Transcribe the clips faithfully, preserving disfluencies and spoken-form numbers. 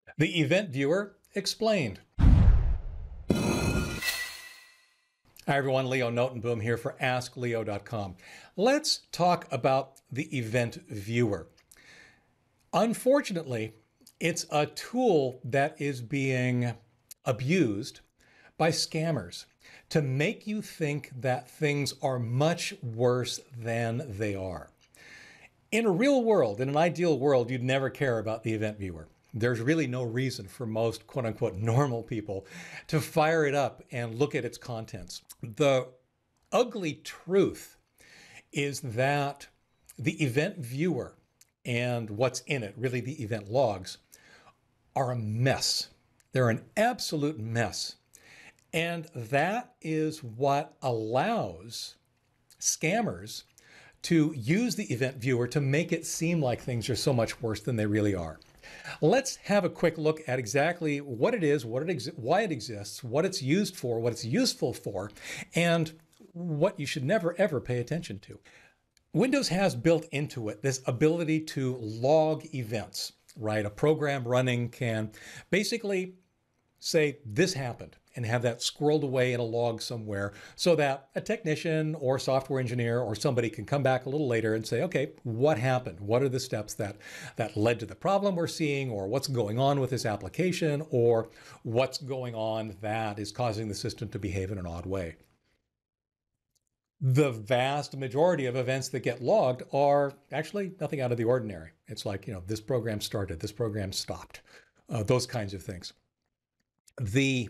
The Event Viewer Explained. Hi everyone, Leo Notenboom here for ask leo dot com. Let's talk about the Event Viewer. Unfortunately, it's a tool that is being abused by scammers to make you think that things are much worse than they are. In a real world, in an ideal world, you'd never care about the Event Viewer. There's really no reason for most quote unquote normal people to fire it up and look at its contents. The ugly truth is that the Event Viewer and what's in it, really the event logs, are a mess. They're an absolute mess. And that is what allows scammers to use the Event Viewer to make it seem like things are so much worse than they really are. Let's have a quick look at exactly what it is, what it ex- why it exists, what it's used for, what it's useful for, and what you should never ever pay attention to. Windows has built into it this ability to log events, right? A program running can basically say this happened and have that squirreled away in a log somewhere so that a technician or software engineer or somebody can come back a little later and say, okay, what happened? What are the steps that, that led to the problem we're seeing, or what's going on with this application, or what's going on that is causing the system to behave in an odd way? The vast majority of events that get logged are actually nothing out of the ordinary. It's like, you know, this program started, this program stopped, uh, those kinds of things. The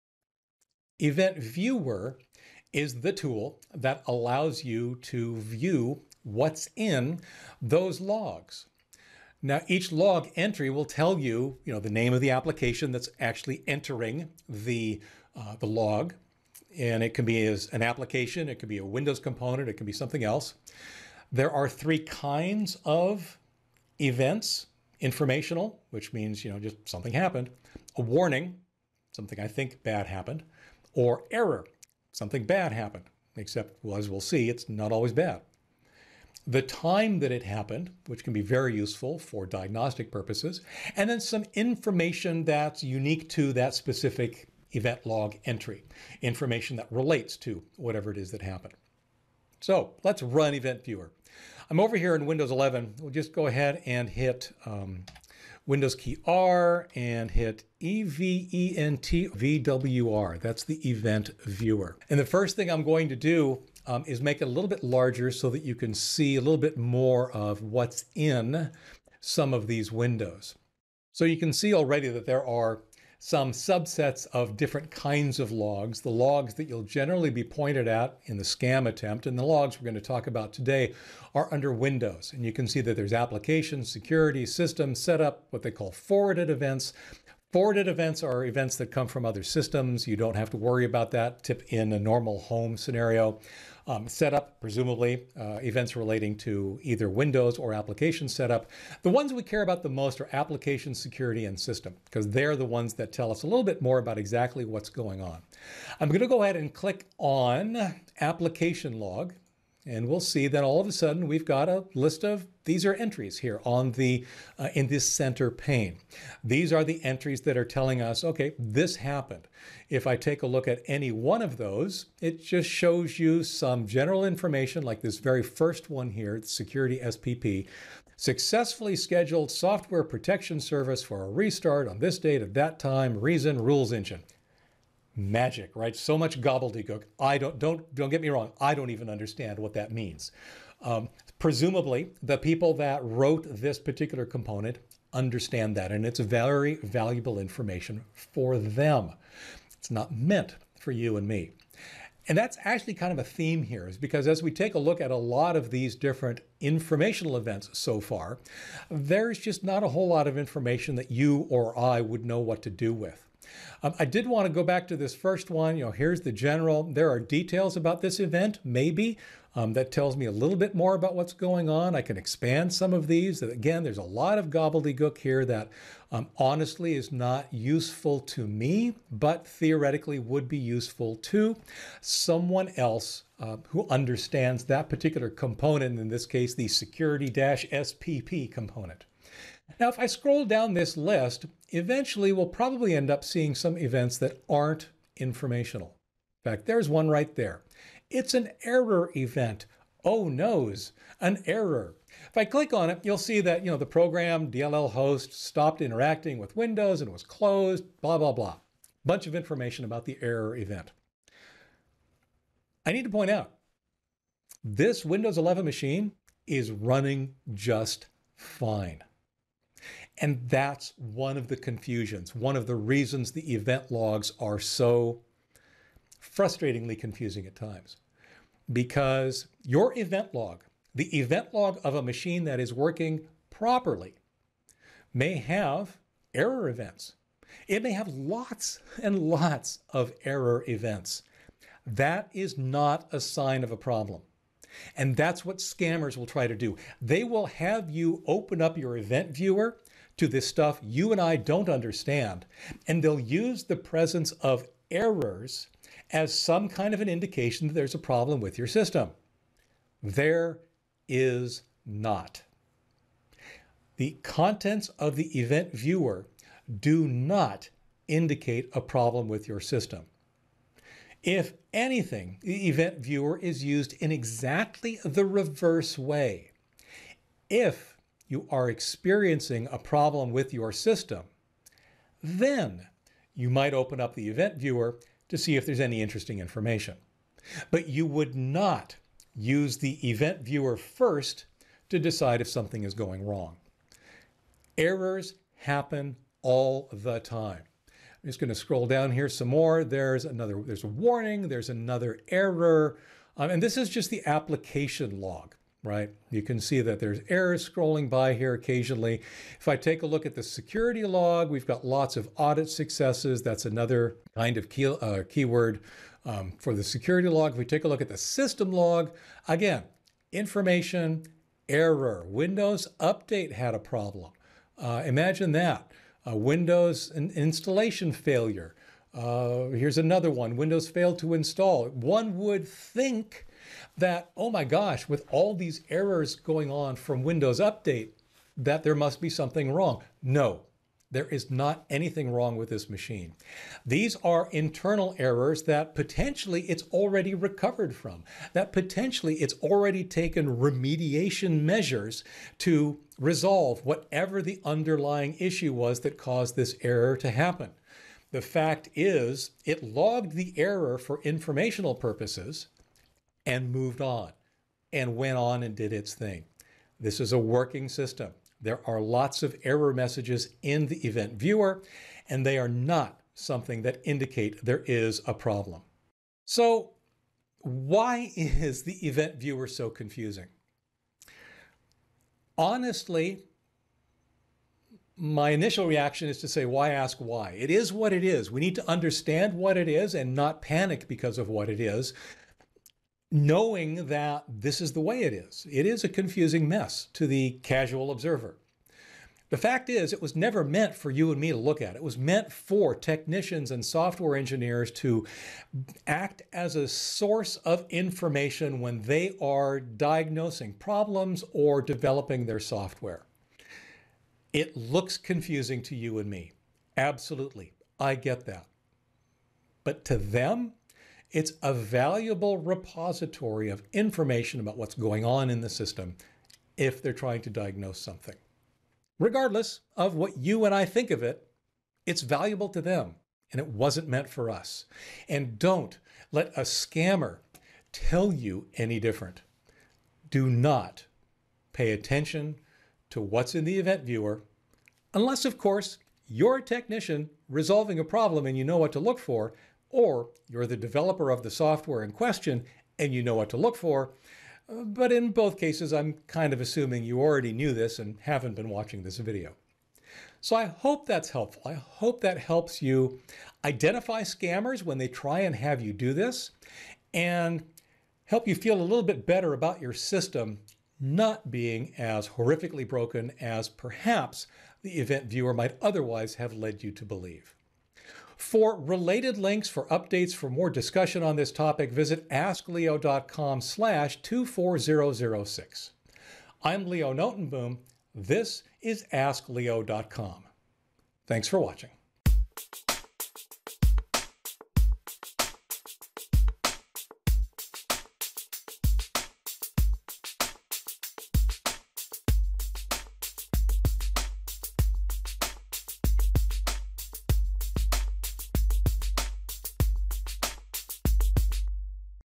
Event Viewer is the tool that allows you to view what's in those logs. Now, each log entry will tell you, you know, the name of the application that's actually entering the, uh, the log. And it can be as an application, it could be a Windows component, it can be something else. There are three kinds of events: informational, which means, you know, just something happened; a warning, something I think bad happened; or error, something bad happened, except, well, as we'll see, it's not always bad. The time that it happened, which can be very useful for diagnostic purposes, and then some information that's unique to that specific event log entry, information that relates to whatever it is that happened. So let's run Event Viewer. I'm over here in Windows eleven. We'll just go ahead and hit um, Windows key R and hit E V E N T V W R. That's the Event Viewer. And the first thing I'm going to do um, is make it a little bit larger so that you can see a little bit more of what's in some of these windows. So you can see already that there are some subsets of different kinds of logs. The logs that you'll generally be pointed at in the scam attempt, and the logs we're going to talk about today, are under Windows. And you can see that there's applications, security, system, setup, what they call forwarded events. Forwarded events are events that come from other systems. You don't have to worry about that tip in a normal home scenario. Um, setup, presumably, uh, events relating to either Windows or application setup. The ones we care about the most are application security and system, because they're the ones that tell us a little bit more about exactly what's going on. I'm going to go ahead and click on application log, and we'll see that all of a sudden we've got a list of, these are entries here on the, uh, in this center pane. These are the entries that are telling us, okay, this happened. If I take a look at any one of those, it just shows you some general information, like this very first one here, the security S P P, successfully scheduled software protection service for a restart on this date at that time, reason, rules engine. Magic, right? So much gobbledygook. I don't, don't, don't get me wrong. I don't even understand what that means. Um, presumably, the people that wrote this particular component understand that, and it's very valuable information for them. It's not meant for you and me. And that's actually kind of a theme here, is because as we take a look at a lot of these different informational events so far, there's just not a whole lot of information that you or I would know what to do with. Um, I did want to go back to this first one. You know, here's the general. There are details about this event, maybe, um, that tells me a little bit more about what's going on. I can expand some of these. Again, there's a lot of gobbledygook here that um, honestly is not useful to me, but theoretically would be useful to someone else uh, who understands that particular component, in this case, the security-S P P component. Now, if I scroll down this list, eventually we'll probably end up seeing some events that aren't informational. In fact, there's one right there. It's an error event. Oh noes, an error. If I click on it, you'll see that, you know, the program D L L host stopped interacting with Windows and was closed, blah, blah, blah. Bunch of information about the error event. I need to point out, this Windows eleven machine is running just fine. And that's one of the confusions, one of the reasons the event logs are so frustratingly confusing at times. Because your event log, the event log of a machine that is working properly, may have error events. It may have lots and lots of error events. That is not a sign of a problem. And that's what scammers will try to do. They will have you open up your event viewer to this stuff you and I don't understand, and they'll use the presence of errors as some kind of an indication that there's a problem with your system. There is not. The contents of the event viewer do not indicate a problem with your system. If anything, the event viewer is used in exactly the reverse way. If you are experiencing a problem with your system, then you might open up the event viewer to see if there's any interesting information. But you would not use the event viewer first to decide if something is going wrong. Errors happen all the time. I'm just going to scroll down here some more. There's another, there's a warning, there's another error. Um, and this is just the application log, right? You can see that there's errors scrolling by here occasionally. If I take a look at the security log, we've got lots of audit successes. That's another kind of key, uh, keyword um, for the security log. If we take a look at the system log, again, information, error. Windows Update had a problem. Uh, imagine that. Uh, Windows in installation failure. Uh, here's another one. Windows failed to install. One would think that, oh my gosh, with all these errors going on from Windows Update, that there must be something wrong. No, there is not anything wrong with this machine. These are internal errors that potentially it's already recovered from, that potentially it's already taken remediation measures to resolve whatever the underlying issue was that caused this error to happen. The fact is, it logged the error for informational purposes and moved on and went on and did its thing. This is a working system. There are lots of error messages in the event viewer, and they are not something that indicate there is a problem. So why is the event viewer so confusing? Honestly, my initial reaction is to say, why ask why? It is what it is. We need to understand what it is and not panic because of what it is, knowing that this is the way it is. It is a confusing mess to the casual observer. The fact is, it was never meant for you and me to look at. It was meant for technicians and software engineers to act as a source of information when they are diagnosing problems or developing their software. It looks confusing to you and me. Absolutely. I get that. But to them, it's a valuable repository of information about what's going on in the system if they're trying to diagnose something. Regardless of what you and I think of it, it's valuable to them, and it wasn't meant for us. And don't let a scammer tell you any different. Do not pay attention to what's in the event viewer, unless, of course, you're a technician resolving a problem and you know what to look for, or you're the developer of the software in question and you know what to look for. But in both cases, I'm kind of assuming you already knew this and haven't been watching this video. So I hope that's helpful. I hope that helps you identify scammers when they try and have you do this, and help you feel a little bit better about your system not being as horrifically broken as perhaps the event viewer might otherwise have led you to believe. For related links for updates for more discussion on this topic, visit askleo dot com slash two four zero zero six. I'm Leo Notenboom. This is ask leo dot com. Thanks for watching.